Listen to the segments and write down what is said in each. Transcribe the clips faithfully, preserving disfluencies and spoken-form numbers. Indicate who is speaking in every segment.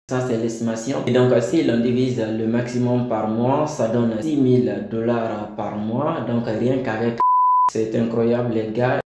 Speaker 1: Ça, c'est l'estimation. Et donc, si l'on divise le maximum par mois, ça donne six mille dollars par mois. Donc, rien qu'avec... C'est incroyable, les gars.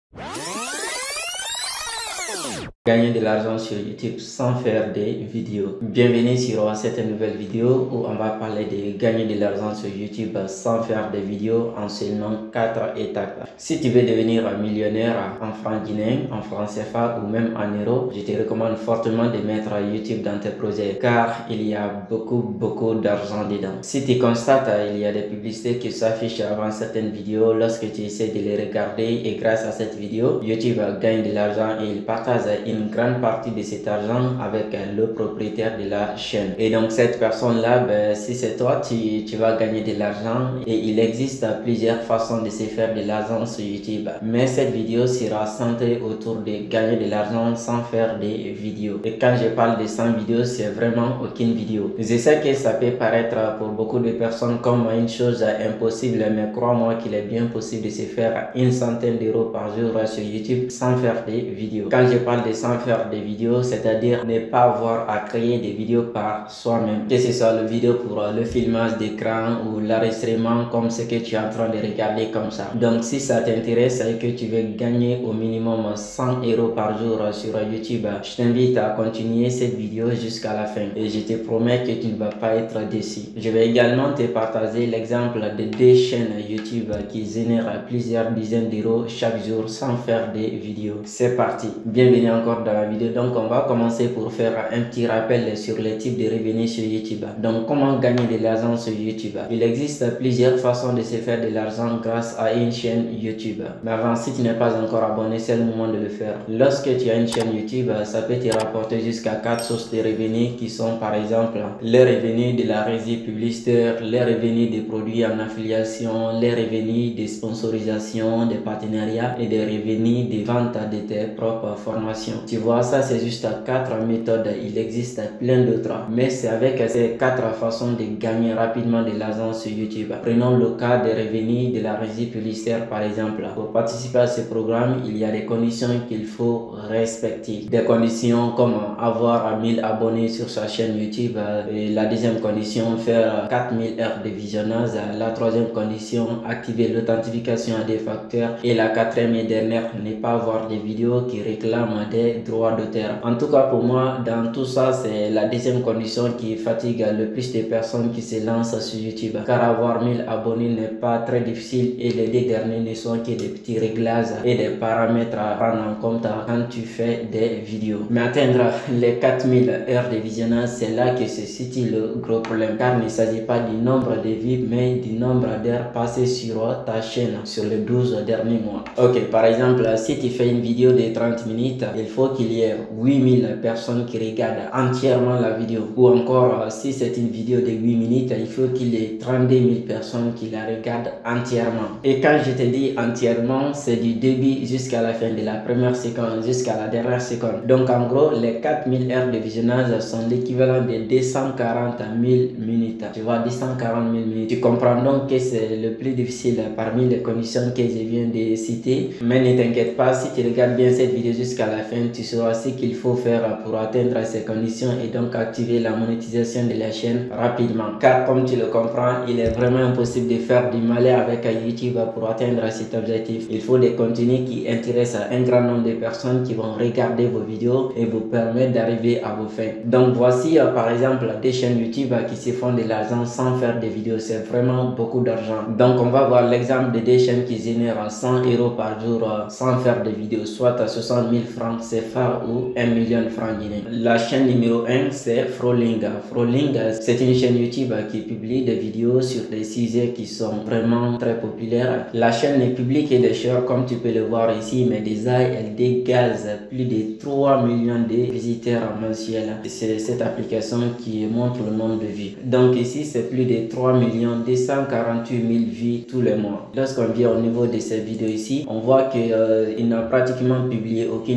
Speaker 1: Gagner de l'argent sur YouTube sans faire des vidéos. Bienvenue sur cette nouvelle vidéo où on va parler de gagner de l'argent sur YouTube sans faire des vidéos en seulement quatre étapes. Si tu veux devenir millionnaire en francs guinéens, en francs C F A ou même en euros, je te recommande fortement de mettre YouTube dans tes projets car il y a beaucoup beaucoup d'argent dedans. Si tu constates il y a des publicités qui s'affichent avant certaines vidéos, lorsque tu essaies de les regarder et grâce à cette vidéo, YouTube gagne de l'argent et il partage une grande partie de cet argent avec le propriétaire de la chaîne. Et donc cette personne là, ben, si c'est toi, tu, tu vas gagner de l'argent et il existe plusieurs façons de se faire de l'argent sur YouTube. Mais cette vidéo sera centrée autour de gagner de l'argent sans faire des vidéos. Et quand je parle de cent vidéos, c'est vraiment aucune vidéo. Je sais que ça peut paraître pour beaucoup de personnes comme une chose impossible, mais crois-moi qu'il est bien possible de se faire une centaine d'euros par jour sur YouTube sans faire des vidéos. Quand je parle de sans faire des vidéos, c'est-à-dire ne pas avoir à créer des vidéos par soi-même, que ce soit le vidéo pour le filmage d'écran ou l'enregistrement comme ce que tu es en train de regarder comme ça. Donc si ça t'intéresse et que tu veux gagner au minimum cent euros par jour sur YouTube, je t'invite à continuer cette vidéo jusqu'à la fin et je te promets que tu ne vas pas être déçu. Je vais également te partager l'exemple de deux chaînes YouTube qui génèrent plusieurs dizaines d'euros chaque jour sans faire des vidéos. C'est parti, bienvenue encore dans la vidéo. Donc on va commencer pour faire un petit rappel sur les types de revenus sur YouTube. Donc comment gagner de l'argent sur YouTube? Il existe plusieurs façons de se faire de l'argent grâce à une chaîne YouTube. Mais avant, si tu n'es pas encore abonné, c'est le moment de le faire. Lorsque tu as une chaîne YouTube, ça peut te rapporter jusqu'à quatre sources de revenus qui sont par exemple les revenus de la régie publicitaire, les revenus des produits en affiliation, les revenus des sponsorisations, des partenariats et des revenus des ventes de tes propres formations. Tu vois, ça c'est juste quatre méthodes, il existe plein d'autres, mais c'est avec ces quatre façons de gagner rapidement de l'argent sur YouTube. Prenons le cas des revenus de la régie publicitaire par exemple. Pour participer à ce programme, il y a des conditions qu'il faut respecter. Des conditions comme avoir mille abonnés sur sa chaîne YouTube. Et la deuxième condition, faire quatre mille heures de visionnage. La troisième condition, activer l'authentification à des facteurs. Et la quatrième et dernière, ne pas avoir des vidéos qui réclament des droits d'auteur. En tout cas pour moi, dans tout ça, c'est la deuxième condition qui fatigue le plus de personnes qui se lancent sur YouTube. Car avoir mille abonnés n'est pas très difficile et les deux derniers ne sont que des petits réglages et des paramètres à prendre en compte quand tu fais des vidéos. Mais atteindre les quatre mille heures de visionnage, c'est là que se situe le gros problème. Car il ne s'agit pas du nombre de vues, mais du nombre d'heures passées sur ta chaîne sur les douze derniers mois. Ok, par exemple, si tu fais une vidéo de trente minutes, il faut qu'il y ait huit mille personnes qui regardent entièrement la vidéo. Ou encore, si c'est une vidéo de huit minutes, il faut qu'il y ait trente-deux mille personnes qui la regardent entièrement. Et quand je te dis entièrement, c'est du début jusqu'à la fin, de la première seconde jusqu'à la dernière seconde. Donc en gros, les quatre mille heures de visionnage sont l'équivalent de deux cent quarante mille minutes. Tu vois, deux cent quarante mille minutes. Tu comprends donc que c'est le plus difficile parmi les conditions que je viens de citer. Mais ne t'inquiète pas, si tu regardes bien cette vidéo jusqu'à la fin, tu sauras ce qu'il faut faire pour atteindre ces conditions et donc activer la monétisation de la chaîne rapidement. Car comme tu le comprends, il est vraiment impossible de faire du malin avec YouTube pour atteindre cet objectif. Il faut des contenus qui intéressent un grand nombre de personnes qui vont regarder vos vidéos et vous permettre d'arriver à vos fins. Donc voici euh, par exemple des chaînes YouTube qui se font de l'argent sans faire des vidéos. C'est vraiment beaucoup d'argent. Donc on va voir l'exemple de des chaînes qui génèrent cent euros par jour euh, sans faire des vidéos, soit à soixante mille francs C F A ou un million de francs guinéens. La chaîne numéro un, c'est Froling. Froling, c'est une chaîne YouTube qui publie des vidéos sur des sujets qui sont vraiment très populaires. La chaîne ne publie que des shorts comme tu peux le voir ici, mais déjà elle dégage plus de trois millions de visiteurs mensuels. C'est cette application qui montre le nombre de vues. Donc ici c'est plus de trois millions deux cent quarante-huit mille vues tous les mois. Lorsqu'on vient au niveau de cette vidéo ici, on voit qu'il euh, n'a pratiquement publié aucune vidéo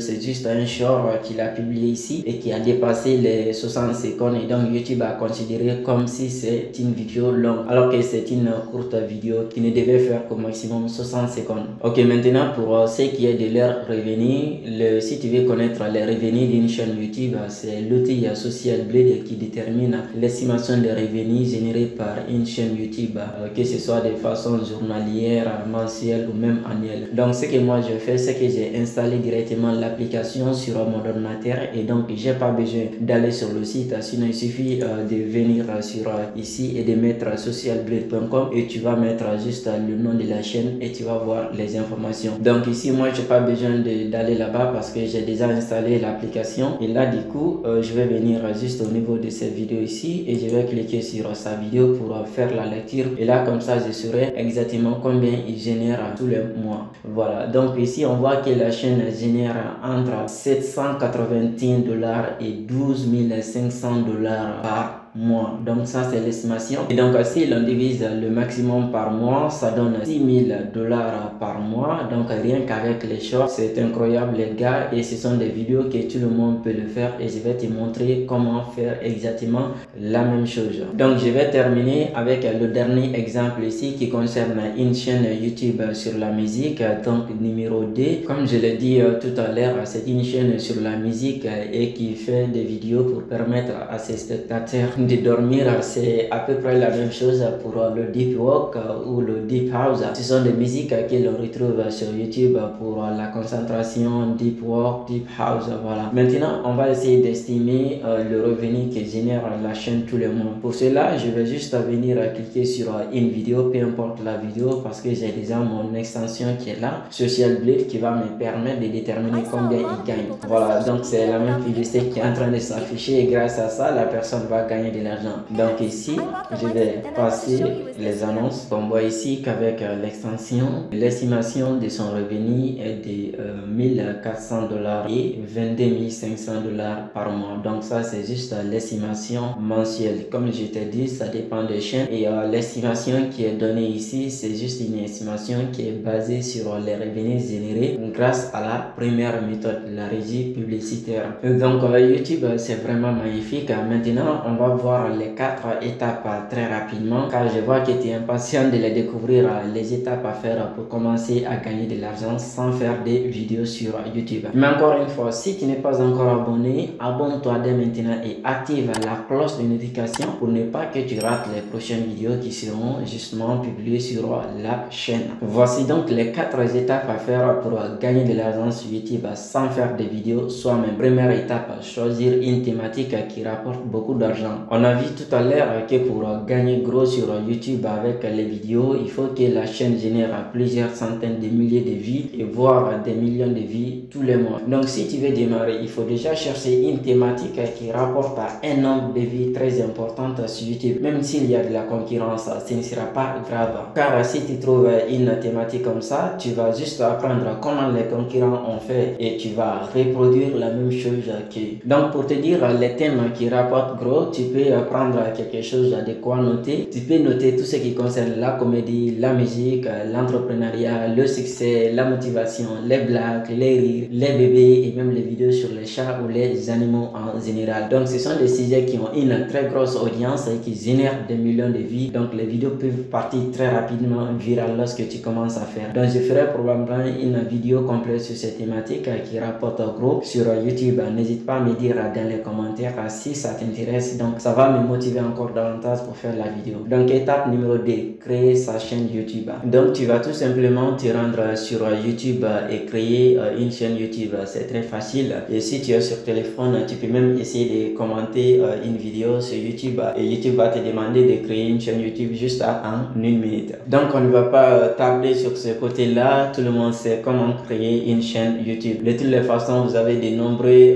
Speaker 1: c'est juste un short qu'il a publié ici et qui a dépassé les soixante secondes, et donc YouTube a considéré comme si c'est une vidéo longue alors que c'est une courte vidéo qui ne devait faire qu'au maximum soixante secondes. Ok, maintenant pour ce qui est de leurs revenus, le, si tu veux connaître les revenus d'une chaîne YouTube, c'est l'outil Social Blade qui détermine l'estimation des revenus générés par une chaîne YouTube, que ce soit de façon journalière, mensuelle ou même annuelle. Donc ce que moi je fais, c'est que j'ai installé directement l'application sur mon ordinateur, et donc j'ai pas besoin d'aller sur le site, sinon il suffit euh, de venir sur euh, ici et de mettre social blade point com et tu vas mettre juste euh, le nom de la chaîne et tu vas voir les informations. Donc ici moi j'ai pas besoin d'aller là-bas parce que j'ai déjà installé l'application, et là du coup euh, je vais venir juste au niveau de cette vidéo ici et je vais cliquer sur euh, sa vidéo pour euh, faire la lecture, et là comme ça je saurai exactement combien il génère tous les mois. Voilà, donc ici on voit que la chaîne génère entre sept cent quatre-vingt-un dollars et douze mille cinq cents dollars par mois. Donc ça c'est l'estimation, et donc si l'on divise le maximum par mois, ça donne six mille dollars par mois. Donc rien qu'avec les shorts, c'est incroyable les gars, et ce sont des vidéos que tout le monde peut le faire, et je vais te montrer comment faire exactement la même chose. Donc je vais terminer avec le dernier exemple ici qui concerne une chaîne YouTube sur la musique, donc numéro deux. Comme je l'ai dit tout à l'heure, c'est une chaîne sur la musique et qui fait des vidéos pour permettre à ses spectateurs de dormir. C'est à peu près la même chose pour le deep work ou le deep house. Ce sont des musiques que l'on retrouve sur YouTube pour la concentration, deep work, deep house. Voilà. Maintenant, on va essayer d'estimer euh, le revenu que génère la chaîne tous les mois. Pour cela, je vais juste venir cliquer sur une vidéo, peu importe la vidéo, parce que j'ai déjà mon extension qui est là, Social Blade, qui va me permettre de déterminer combien il gagne. Voilà, donc c'est la même publicité qui est en train de s'afficher, et grâce à ça, la personne va gagner de l'argent. Donc ici, je vais passer les annonces. On voit ici qu'avec euh, l'extension, l'estimation de son revenu est de euh, mille quatre cents dollars et vingt-deux mille cinq cents dollars par mois. Donc ça, c'est juste euh, l'estimation mensuelle. Comme je t'ai dit, ça dépend des chaînes, et euh, l'estimation qui est donnée ici, c'est juste une estimation qui est basée sur les revenus générés grâce à la première méthode, la régie publicitaire. Donc euh, YouTube, c'est vraiment magnifique. Maintenant, on va voir les quatre étapes très rapidement, car je vois que tu es impatient de les découvrir, les étapes à faire pour commencer à gagner de l'argent sans faire des vidéos sur YouTube. Mais encore une fois, si tu n'es pas encore abonné, abonne-toi dès maintenant et active la cloche de notification pour ne pas que tu rates les prochaines vidéos qui seront justement publiées sur la chaîne. Voici donc les quatre étapes à faire pour gagner de l'argent sur YouTube sans faire des vidéos soi-même. Première étape, choisir une thématique qui rapporte beaucoup d'argent. On a vu tout à l'heure que pour gagner gros sur YouTube avec les vidéos, il faut que la chaîne génère plusieurs centaines de milliers de vues et voire des millions de vues tous les mois. Donc si tu veux démarrer, il faut déjà chercher une thématique qui rapporte un nombre de vues très important sur YouTube. Même s'il y a de la concurrence, ce ne sera pas grave. Car si tu trouves une thématique comme ça, tu vas juste apprendre comment les concurrents ont fait et tu vas reproduire la même chose que. Donc pour te dire les thèmes qui rapportent gros, tu peux prendre quelque chose de quoi noter. Tu peux noter tout ce qui concerne la comédie, la musique, l'entrepreneuriat, le succès, la motivation, les blagues, les rires, les bébés et même les vidéos sur les chats ou les animaux en général. Donc ce sont des sujets qui ont une très grosse audience et qui génèrent des millions de vues. Donc les vidéos peuvent partir très rapidement virales lorsque tu commences à faire. Donc je ferai probablement une vidéo complète sur cette thématique qui rapporte gros sur YouTube. N'hésite pas à me dire dans les commentaires si ça t'intéresse. Donc ça va me motiver encore davantage pour faire la vidéo. Donc étape numéro deux, créer sa chaîne YouTube. Donc tu vas tout simplement te rendre sur YouTube et créer une chaîne YouTube. C'est très facile. Et si tu es sur téléphone, tu peux même essayer de commenter une vidéo sur YouTube et YouTube va te demander de créer une chaîne YouTube juste en une minute. Donc on ne va pas tabler sur ce côté là, tout le monde sait comment créer une chaîne YouTube. De toutes les façons, vous avez de nombreux euh,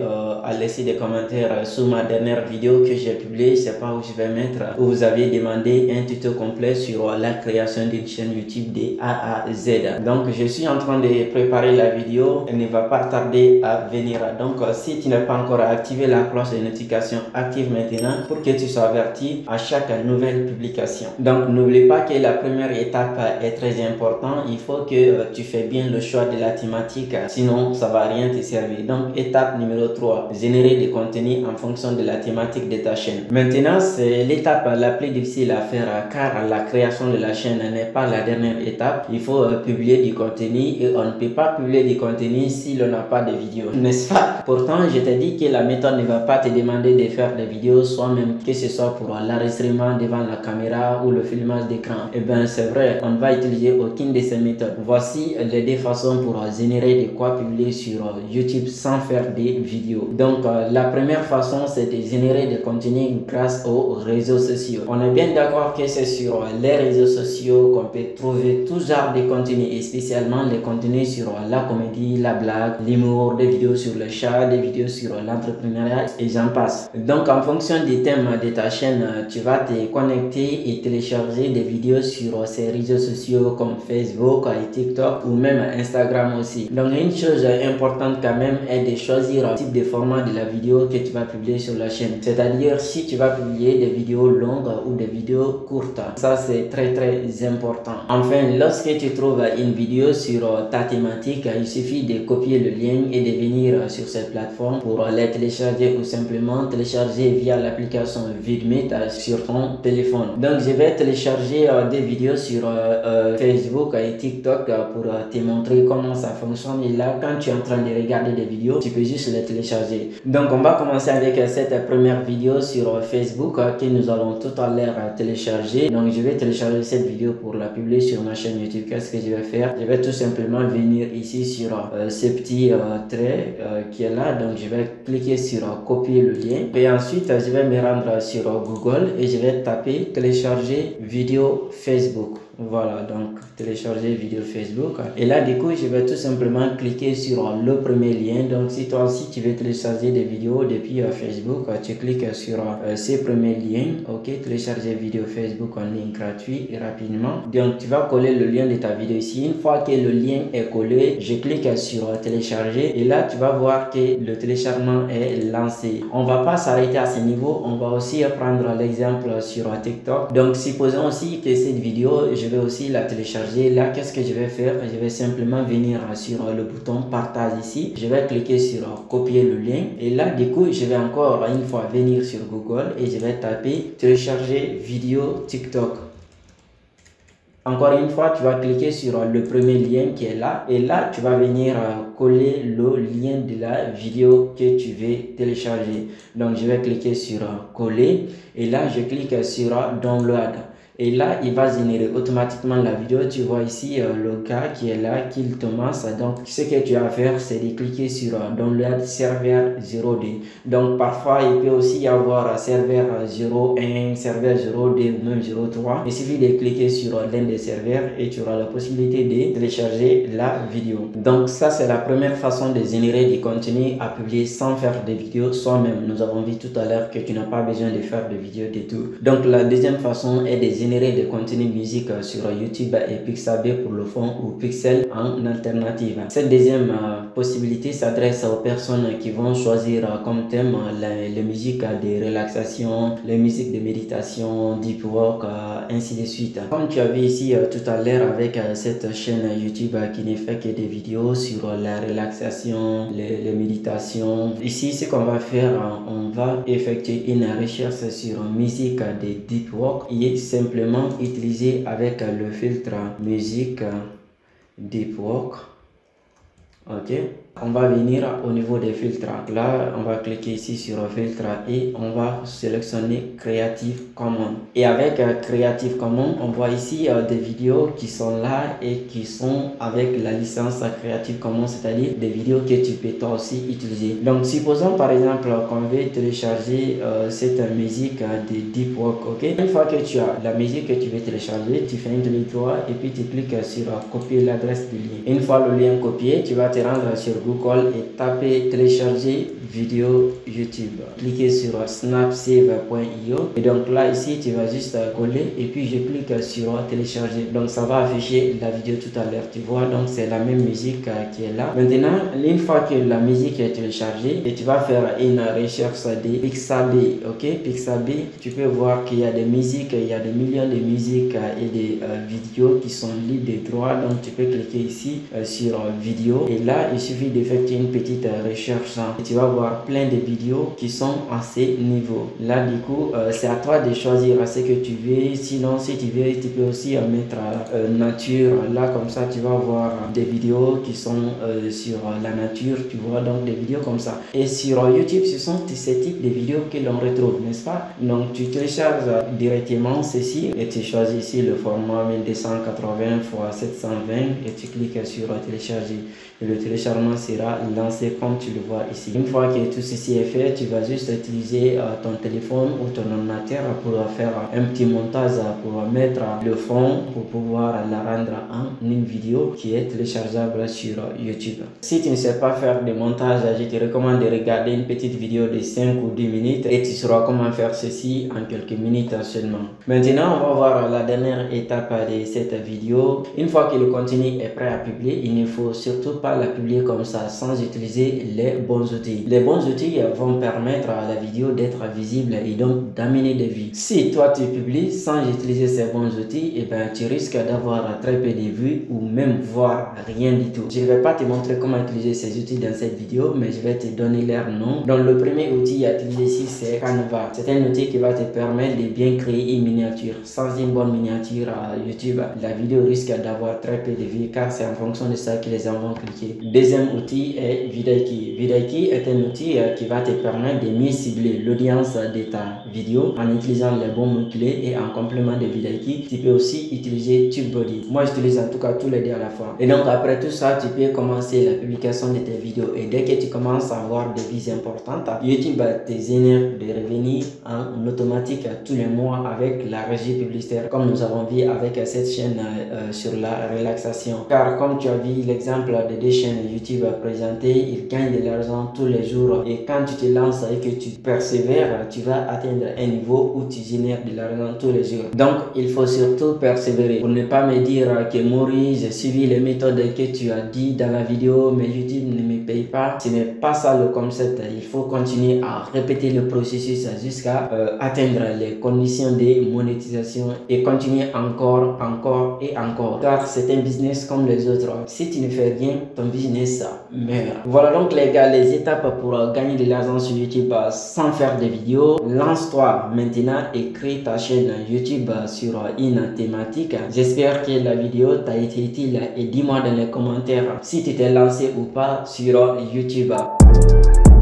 Speaker 1: à laisser des commentaires sous ma dernière vidéo que j'ai publiée. Je sais pas où je vais mettre, où vous avez demandé un tuto complet sur la création d'une chaîne YouTube de A à Z. Donc je suis en train de préparer la vidéo, elle ne va pas tarder à venir. Donc si tu n'as pas encore activé la cloche de notification, active maintenant pour que tu sois averti à chaque nouvelle publication. Donc n'oublie pas que la première étape est très importante. Il faut que tu fais bien le choix de la thématique, sinon ça va rien te servir. Donc étape numéro trois, générer des contenus en fonction de la thématique de ta chaîne. Maintenant c'est l'étape la plus difficile à faire car la création de la chaîne n'est pas la dernière étape. Il faut euh, publier du contenu et on ne peut pas publier du contenu si l'on n'a pas de vidéo, n'est-ce pas? Pourtant je t'ai dit que la méthode ne va pas te demander de faire des vidéos soi-même, que ce soit pour l'enregistrement devant la caméra ou le filmage d'écran. Et bien c'est vrai, on ne va utiliser aucune de ces méthodes. Voici les deux façons pour générer de quoi publier sur YouTube sans faire des vidéos. Donc euh, la première façon c'est de générer des contenus grâce aux réseaux sociaux. On est bien d'accord que c'est sur les réseaux sociaux qu'on peut trouver tout genre de contenus et spécialement les contenus sur la comédie, la blague, l'humour, des vidéos sur le chat, des vidéos sur l'entrepreneuriat et j'en passe. Donc en fonction du thème de ta chaîne, tu vas te connecter et télécharger des vidéos sur ces réseaux sociaux comme Facebook et TikTok ou même Instagram aussi. Donc une chose importante quand même est de choisir le type de format de la vidéo que tu vas publier sur la chaîne. C'est-à-dire si tu vas publier des vidéos longues ou des vidéos courtes. Ça c'est très très important. Enfin, lorsque tu trouves une vidéo sur ta thématique, il suffit de copier le lien et de venir sur cette plateforme pour les télécharger ou simplement télécharger via l'application Vidmeet sur ton téléphone. Donc je vais télécharger euh, des vidéos sur euh, euh, Facebook et TikTok euh, pour euh, te montrer comment ça fonctionne. Et là, quand tu es en train de regarder des vidéos, tu peux juste les télécharger. Donc on va commencer avec euh, cette première vidéo sur euh, Facebook euh, que nous allons tout à l'heure euh, télécharger. Donc je vais télécharger cette vidéo pour la publier sur ma chaîne YouTube. Qu'est-ce que je vais faire? Je vais tout simplement venir ici sur euh, ce petit euh, trait euh, qui est là. Donc je vais cliquer sur euh, copier le lien et ensuite euh, je vais me rendre sur euh, Google et je vais taper télécharger vidéo Facebook. Voilà, donc télécharger vidéo Facebook. Et là, du coup, je vais tout simplement cliquer sur le premier lien. Donc, si toi aussi tu veux télécharger des vidéos depuis euh, Facebook, tu cliques sur euh, ces premiers liens. Ok, télécharger vidéo Facebook en ligne gratuit et rapidement. Donc, tu vas coller le lien de ta vidéo ici. Une fois que le lien est collé, je clique sur euh, télécharger. Et là, tu vas voir que le téléchargement est lancé. On va pas s'arrêter à ce niveau. On va aussi prendre l'exemple sur euh, TikTok. Donc, supposons aussi que cette vidéo, je vais aussi la télécharger. Là, qu'est-ce que je vais faire? Je vais simplement venir sur le bouton partage ici. Je vais cliquer sur copier le lien. Et là, du coup, je vais encore une fois venir sur Google et je vais taper télécharger vidéo TikTok. Encore une fois, tu vas cliquer sur le premier lien qui est là. Et là, tu vas venir coller le lien de la vidéo que tu veux télécharger. Donc, je vais cliquer sur coller. Et là, je clique sur download. Et là, il va générer automatiquement la vidéo. Tu vois ici euh, le gars qui est là, Kill Thomas. Donc, ce que tu as à faire, c'est de cliquer sur euh, Download serveur zéro D. Donc, parfois, il peut aussi y avoir serveur zéro un, serveur zéro deux ou même zéro trois. Il suffit de cliquer sur l'un des serveurs et tu auras la possibilité de télécharger la vidéo. Donc, ça, c'est la première façon de générer du contenu à publier sans faire des vidéos soi-même. Nous avons vu tout à l'heure que tu n'as pas besoin de faire de vidéos du tout. Donc, la deuxième façon est de générer des contenus musique sur YouTube et Pixabay pour le fond ou Pixel en alternative. Cette deuxième euh, possibilité s'adresse aux personnes qui vont choisir euh, comme thème euh, les musiques de relaxation, les musiques de méditation, deep work, euh, ainsi de suite. Comme tu as vu ici euh, tout à l'heure avec euh, cette chaîne YouTube euh, qui ne fait que des vidéos sur euh, la relaxation, les, les méditations. Ici, ce qu'on va faire, euh, on va effectuer une recherche sur musique de deep work et simplement utiliser avec le filtre musique deep work. Ok, on va venir au niveau des filtres. Là, on va cliquer ici sur filtre et on va sélectionner Creative Commons. Et avec euh, Creative Commons, on voit ici euh, des vidéos qui sont là et qui sont avec la licence Creative Commons, c'est-à-dire des vidéos que tu peux toi aussi utiliser. Donc, supposons par exemple qu'on veut télécharger euh, cette musique euh, de deep work. Ok, une fois que tu as la musique que tu veux télécharger, tu fais un clic droit et puis tu cliques sur euh, copier l'adresse du lien. Une fois le lien copié, tu vas te rendre sur Google et tapez télécharger vidéo YouTube. Cliquez sur snapsave point i o et donc là ici tu vas juste coller et puis je clique sur télécharger. Donc ça va afficher la vidéo tout à l'heure. Tu vois, donc c'est la même musique qui est là. Maintenant, une fois que la musique est téléchargée, et tu vas faire une recherche de Pixabay, ok, Pixabay, tu peux voir qu'il y a des musiques, il y a des millions de musiques et des euh, vidéos qui sont libres de droit. Donc tu peux cliquer ici euh, sur euh, vidéo et là il suffit d'effectuer une petite euh, recherche hein, et tu vas voir plein de vidéos qui sont à ces niveaux. Là du coup, euh, c'est à toi de choisir ce que tu veux. Sinon, si tu veux, tu peux aussi euh, mettre euh, nature. Là comme ça, tu vas voir des vidéos qui sont euh, sur la nature, tu vois, donc des vidéos comme ça. Et sur YouTube, ce sont ces types de vidéos que l'on retrouve, n'est-ce pas? Donc tu télécharges directement ceci et tu choisis ici le format mille deux cent quatre-vingts par sept cent vingt et tu cliques sur télécharger et le téléchargement sera lancé comme tu le vois ici. Une fois que tout ceci est fait, tu vas juste utiliser euh, ton téléphone ou ton ordinateur pour faire un petit montage, pour mettre le fond pour pouvoir la rendre en une vidéo qui est téléchargeable sur YouTube. Si tu ne sais pas faire de montage, je te recommande de regarder une petite vidéo de cinq ou dix minutes et tu sauras comment faire ceci en quelques minutes seulement. Maintenant, on va voir la dernière étape de cette vidéo. Une fois que le contenu est prêt à publier, il ne faut surtout pas la publier comme ça sans utiliser les bons outils. Les bons outils vont permettre à la vidéo d'être visible et donc d'amener des vues. Si toi tu publies sans utiliser ces bons outils, et ben tu risques d'avoir très peu de vues ou même voir rien du tout. Je ne vais pas te montrer comment utiliser ces outils dans cette vidéo, mais je vais te donner leur nom. Donc le premier outil à utiliser ici, c'est Canva. C'est un outil qui va te permettre de bien créer une miniature. Sans une bonne miniature à YouTube, la vidéo risque d'avoir très peu de vues car c'est en fonction de ça que les gens vont cliquer. Deuxième outil est Vidaki. Vidaki est un outil qui va te permettre de mieux cibler l'audience de ta vidéo en utilisant les bons mots-clés, et en complément de Vidaki, tu peux aussi utiliser TubeBuddy. Moi, j'utilise en tout cas tous les deux à la fois. Et donc après tout ça, tu peux commencer la publication de tes vidéos et dès que tu commences à avoir des vues importantes, YouTube va te générer des revenus en automatique tous les mois avec la régie publicitaire, comme nous avons vu avec cette chaîne euh, sur la relaxation. Car comme tu as vu l'exemple de deux chaînes YouTube présentées, ils gagnent de l'argent tous les jours, et quand tu te lances et que tu persévères, tu vas atteindre un niveau où tu génères de l'argent tous les jours. Donc il faut surtout persévérer. Pour ne pas me dire que Maurice, j'ai suivi les méthodes que tu as dit dans la vidéo mais YouTube ne me paye pas. Ce n'est pas ça le concept. Il faut continuer à répéter le processus jusqu'à euh, atteindre les conditions de monétisation et continuer encore, encore et encore. Car c'est un business comme les autres. Si tu ne fais rien, ton business meurt. Voilà donc les gars les étapes pour gagner de l'argent sur YouTube sans faire de vidéos. Lance-toi maintenant et crée ta chaîne YouTube sur une thématique. J'espère que la vidéo t'a été utile et dis-moi dans les commentaires si tu t'es lancé ou pas sur YouTube.